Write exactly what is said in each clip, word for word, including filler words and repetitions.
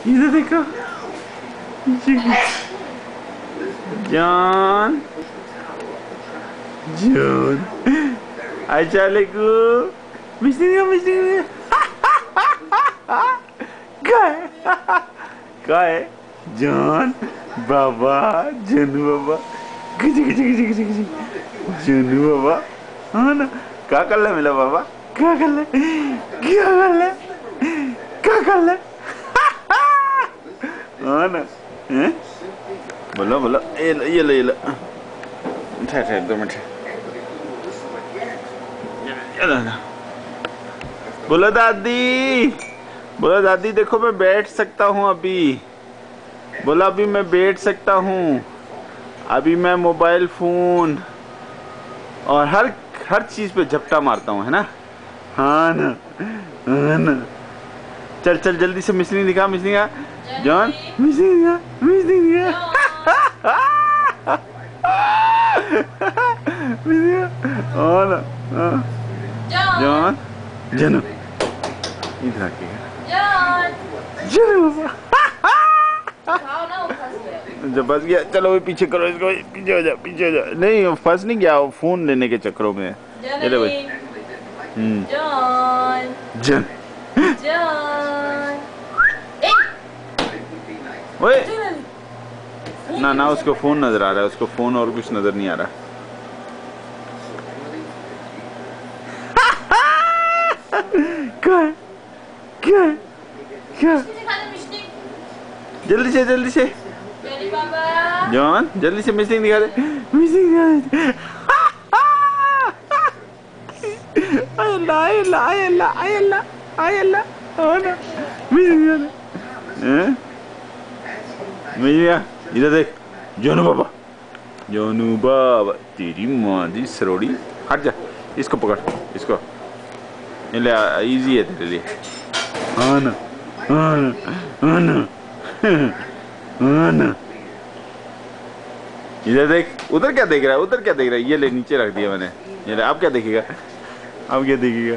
इधर देखो जान जान अच्छा लेको मिस्त्री मिस्त्री क्या है जान बाबा जानू बाबा गजी गजी गजी गजी गजी जानू बाबा हाँ ना क्या कर ले मिला बाबा क्या कर ले क्या कर ले क्या कर ले हाँ ना हैं बोलो बोलो ये लो ये लो ये लो ठहर ठहर दो मिनट ये लो बोलो दादी बोलो दादी देखो मैं बैठ सकता हूँ अभी बोला अभी मैं बैठ सकता हूँ अभी मैं मोबाइल फोन और हर हर चीज पे झपटा मारता हूँ है ना हाँ ना हाँ ना चल चल जल्दी से मिसनी दिखा मिसनी का जॉन मिसनी दिखा मिसनी दिखा मिसनी हाँ ना जॉन जनू इधर आके जनू जब फंस गया चलो वो पीछे करो इसको पीछे हो जा पीछे हो जा नहीं फंस नहीं गया वो फोन लेने के चक्करों में चलो भाई हम्म जॉन जॉन जॉन ओए ना ना उसको फोन नजर आ रहा है उसको फोन और कुछ नजर नहीं आ रहा क्या क्या क्या जल्दी से जल्दी से जॉन जल्दी से मिसिंग दिखा दे मिसिंग दिखा दे अल्लाह अल्लाह अल्लाह अल्लाह अल्लाह हो ना मिसिंग दिखा दे हैं मिसिंग इधर देख जानू बाबा जानू बाबा तेरी माँ दी सरोड़ी हट जा इसको पकड़ इसको ले इजी है तेरे लिए हाँ ना हाँ ना हाँ ना हाँ ना इधर देख उधर क्या देख रहा है उधर क्या देख रहा है ये ले नीचे रख दिया मैंने ये ले अब क्या देखेगा अब क्या देखेगा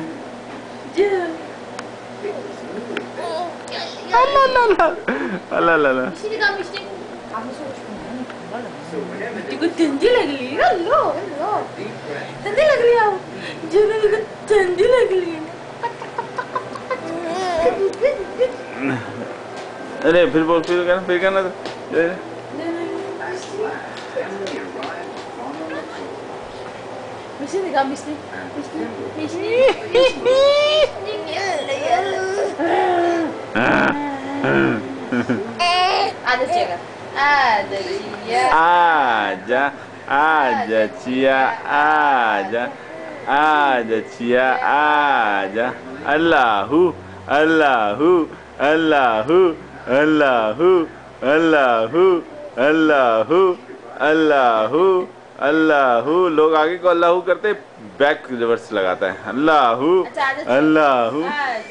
अल्लाह अल्लाह अल्लाह 이거 든든하길래 일로 일로 든든하길래 저는 이거 든든하길래 अरे फिर बोल फिर करना फिर करना तो मिस्टी निकाल मिस्टी मिस्टी मिस्टी आजा चिया आजा चिया आजा आजा चिया आजा आजा चिया आजा अल्लाहू अल्लाहू अल्लाहू अल्लाहू अल्लाहू अल्लाहू अल्लाहू अल्लाहू लोग आगे को अल्लाहू करते बैक रिवर्स लगाता है अल्लाहू अल्लाहू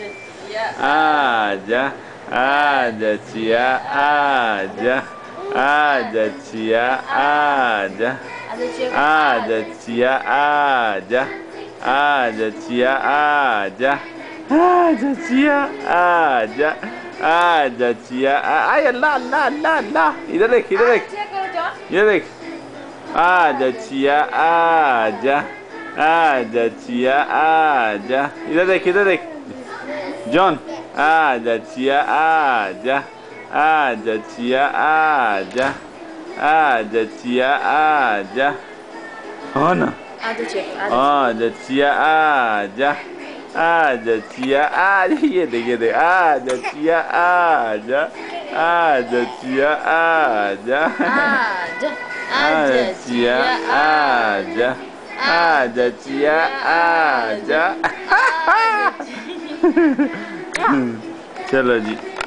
आजा आजा चिया आजा आजा चिया आजा आजा चिया आजा आजा चिया आजा आजा चिया आजा आजा चिया आय अल्लाह अल्लाह अल्लाह अल्लाह इधर देख इधर देख इधर देख आजा चिया आजा आजा चिया आजा इधर देख इधर देख जॉन आजा चिया आजा आजा चिया आजा आजा चिया आजा हाँ ना आजा चिया आजा आजा चिया आजा ये देख ये देख आजा चिया आजा आजा चिया आजा आजा चिया आजा आजा चिया आजा चलो जी।